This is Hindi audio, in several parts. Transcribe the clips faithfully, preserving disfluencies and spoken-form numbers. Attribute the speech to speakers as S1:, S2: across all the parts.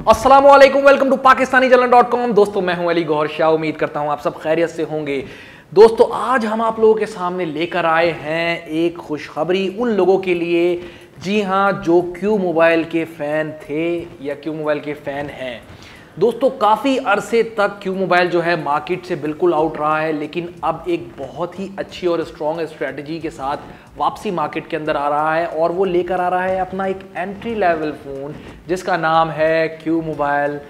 S1: अस्सलामुअलैकुम, वेलकम टू पाकिस्तानी जलन डॉट कॉम। दोस्तों मैं हूं अली गौहर शाह, उम्मीद करता हूं आप सब खैरियत से होंगे। दोस्तों आज हम आप लोगों के सामने लेकर आए हैं एक खुशखबरी उन लोगों के लिए, जी हां, जो क्यू मोबाइल के फ़ैन थे या क्यू मोबाइल के फ़ैन हैं। दोस्तों काफ़ी अरसे तक क्यू मोबाइल जो है मार्केट से बिल्कुल आउट रहा है, लेकिन अब एक बहुत ही अच्छी और स्ट्रॉन्ग स्ट्रेटजी के साथ वापसी मार्केट के अंदर आ रहा है और वो लेकर आ रहा है अपना एक एंट्री लेवल फ़ोन जिसका नाम है Q mobile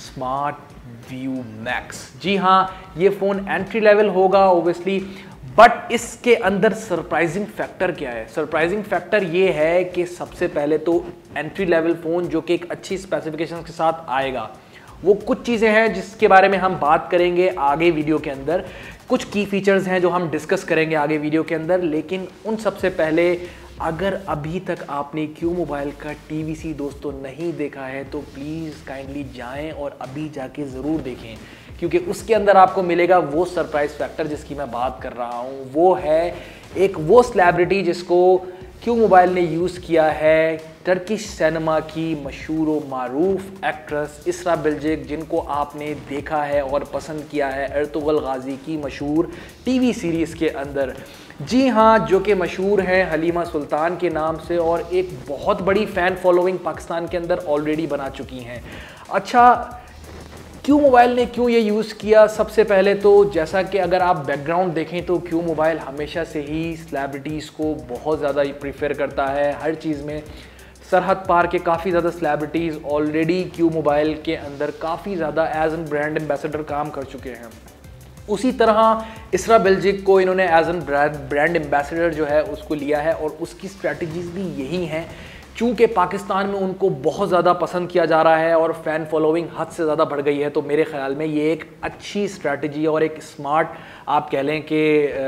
S1: smart view max. जी हाँ, ये फ़ोन एंट्री लेवल होगा ओबियसली, बट इसके अंदर सरप्राइजिंग फैक्टर क्या है? सरप्राइजिंग फैक्टर ये है कि सबसे पहले तो एंट्री लेवल फ़ोन जो कि एक अच्छी स्पेसिफिकेशन के साथ आएगा, वो कुछ चीज़ें हैं जिसके बारे में हम बात करेंगे आगे वीडियो के अंदर। कुछ की फीचर्स हैं जो हम डिस्कस करेंगे आगे वीडियो के अंदर, लेकिन उन सबसे पहले अगर अभी तक आपने क्यू मोबाइल का टीवीसी दोस्तों नहीं देखा है तो प्लीज़ काइंडली जाएं और अभी जाके ज़रूर देखें, क्योंकि उसके अंदर आपको मिलेगा वो सरप्राइज फैक्टर जिसकी मैं बात कर रहा हूँ। वो है एक वो सेलिब्रिटी जिसको क्यू मोबाइल ने यूज़ किया है, टर्किश सिनेमा की मशहूर व मारूफ एक्ट्रेस इसरा बिल्जिक, जिनको आपने देखा है और पसंद किया है अर्तुगरुल गाजी की मशहूर टीवी सीरीज़ के अंदर। जी हाँ, जो कि मशहूर हैं हलीमा सुल्तान के नाम से और एक बहुत बड़ी फ़ैन फॉलोइंग पाकिस्तान के अंदर ऑलरेडी बना चुकी हैं। अच्छा, क्यू मोबाइल ने क्यों ये यूज़ किया? सबसे पहले तो जैसा कि अगर आप बैकग्राउंड देखें तो क्यू मोबाइल हमेशा से ही सेलिब्रिटीज़ को बहुत ज़्यादा प्रीफर करता है हर चीज़ में। सरहद पार के काफ़ी ज़्यादा सेलिब्रिटीज़ ऑलरेडी क्यू मोबाइल के अंदर काफ़ी ज़्यादा एज एन ब्रांड एम्बेसडर काम कर चुके हैं। उसी तरह इसरा बिल्जिक को इन्होंने एज एन ब्रांड एम्बेसडर जो है उसको लिया है और उसकी स्ट्रैटेजीज़ भी यही हैं। चूँकि पाकिस्तान में उनको बहुत ज़्यादा पसंद किया जा रहा है और फ़ैन फॉलोइंग हद से ज़्यादा बढ़ गई है, तो मेरे ख़्याल में ये एक अच्छी स्ट्रैटेजी और एक स्मार्ट आप कह लें कि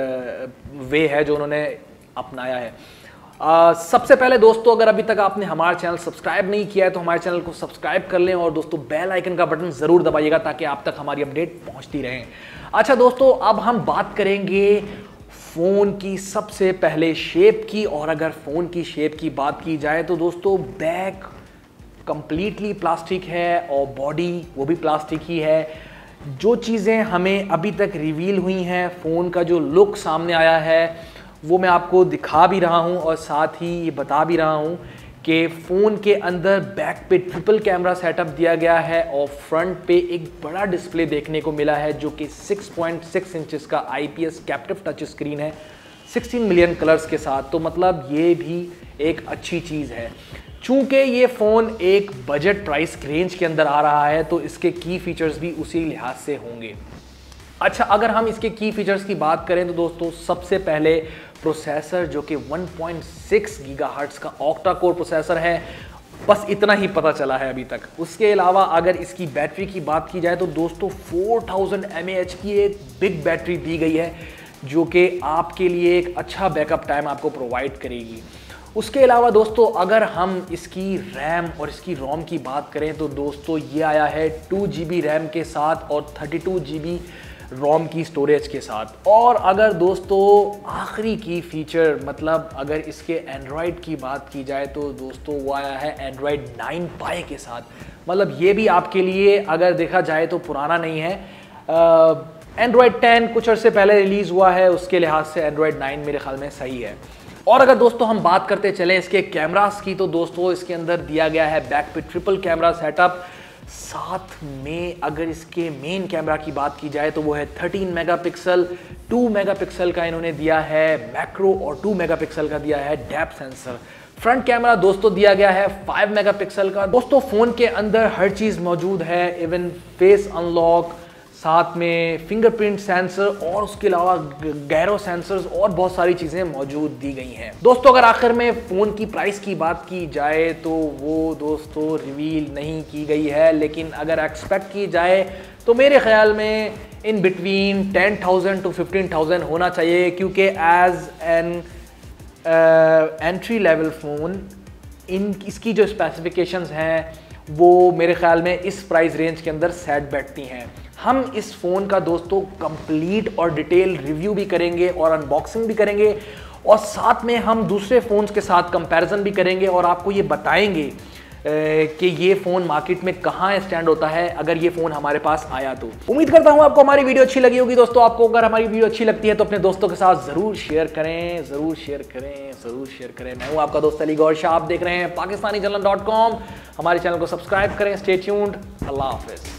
S1: वे है जो उन्होंने अपनाया है। आ, सबसे पहले दोस्तों, अगर अभी तक आपने हमारा चैनल सब्सक्राइब नहीं किया है तो हमारे चैनल को सब्सक्राइब कर लें और दोस्तों बेल आइकन का बटन ज़रूर दबाइएगा ताकि आप तक हमारी अपडेट पहुंचती रहें। अच्छा दोस्तों, अब हम बात करेंगे फ़ोन की सबसे पहले शेप की, और अगर फ़ोन की शेप की बात की जाए तो दोस्तों बैक कंप्लीटली प्लास्टिक है और बॉडी वो भी प्लास्टिक ही है। जो चीज़ें हमें अभी तक रिवील हुई हैं, फ़ोन का जो लुक सामने आया है वो मैं आपको दिखा भी रहा हूं और साथ ही ये बता भी रहा हूं कि फ़ोन के अंदर बैक पे ट्रिपल कैमरा सेटअप दिया गया है और फ्रंट पे एक बड़ा डिस्प्ले देखने को मिला है जो कि सिक्स पॉइंट सिक्स इंचेस का आईपीएस कैप्टिव टच स्क्रीन है सिक्सटीन मिलियन कलर्स के साथ। तो मतलब ये भी एक अच्छी चीज़ है। चूँकि ये फ़ोन एक बजट प्राइस रेंज के अंदर आ रहा है तो इसके की फीचर्स भी उसी लिहाज से होंगे। अच्छा, अगर हम इसके की फीचर्स की बात करें तो दोस्तों सबसे पहले प्रोसेसर जो कि वन पॉइंट सिक्स गीगाहर्ट्ज़ का ऑक्टा कोर प्रोसेसर है, बस इतना ही पता चला है अभी तक। उसके अलावा अगर इसकी बैटरी की बात की जाए तो दोस्तों four thousand M A H की एक बिग बैटरी दी गई है जो कि आपके लिए एक अच्छा बैकअप टाइम आपको प्रोवाइड करेगी। उसके अलावा दोस्तों अगर हम इसकी रैम और इसकी रोम की बात करें तो दोस्तों ये आया है टू जी बी रैम के साथ और thirty two G B ROM की स्टोरेज के साथ। और अगर दोस्तों आखिरी की फीचर मतलब अगर इसके एंड्रॉयड की बात की जाए तो दोस्तों वो आया है एंड्रॉयड नाइन पाई के साथ। मतलब ये भी आपके लिए अगर देखा जाए तो पुराना नहीं है। एंड्रॉयड टेन कुछ अर्से पहले रिलीज़ हुआ है, उसके लिहाज से एंड्रॉयड नाइन मेरे ख्याल में सही है। और अगर दोस्तों हम बात करते चलें इसके कैमरास की तो दोस्तों इसके अंदर दिया गया है बैक पे ट्रिपल कैमरा सेटअप, साथ में अगर इसके मेन कैमरा की बात की जाए तो वो है थर्टीन मेगापिक्सल, टू मेगापिक्सल का इन्होंने दिया है मैक्रो और टू मेगापिक्सल का दिया है डेप्थ सेंसर। फ्रंट कैमरा दोस्तों दिया गया है फाइव मेगापिक्सल का। दोस्तों फ़ोन के अंदर हर चीज़ मौजूद है, इवन फेस अनलॉक, साथ में फिंगरप्रिंट सेंसर और उसके अलावा गैरो सेंसर्स और बहुत सारी चीज़ें मौजूद दी गई हैं। दोस्तों अगर आखिर में फ़ोन की प्राइस की बात की जाए तो वो दोस्तों रिवील नहीं की गई है, लेकिन अगर एक्सपेक्ट की जाए तो मेरे ख्याल में in between ten thousand to fifteen thousand होना चाहिए, क्योंकि as an entry level phone इन इसकी जो स्पेसिफिकेशंस हैं वो मेरे ख्याल में इस प्राइस रेंज के अंदर सेट बैठती हैं। हम इस फ़ोन का दोस्तों कंप्लीट और डिटेल रिव्यू भी करेंगे और अनबॉक्सिंग भी करेंगे और साथ में हम दूसरे फ़ोन्स के साथ कंपैरिजन भी करेंगे और आपको ये बताएंगे कि ये फ़ोन मार्केट में कहाँ स्टैंड होता है अगर ये फ़ोन हमारे पास आया तो। उम्मीद करता हूँ आपको हमारी वीडियो अच्छी लगी होगी। दोस्तों आपको अगर हमारी वीडियो अच्छी लगती है तो अपने दोस्तों के साथ ज़रूर शेयर करें, ज़रूर शेयर करें, ज़रूर शेयर करें। मैं हूँ आपका दोस्त अली गौहर शाह, आप देख रहे हैं पाकिस्तानी जलन डॉट कॉम। हमारे चैनल को सब्सक्राइब करें। Stay tuned. अल्लाह हाफिज़।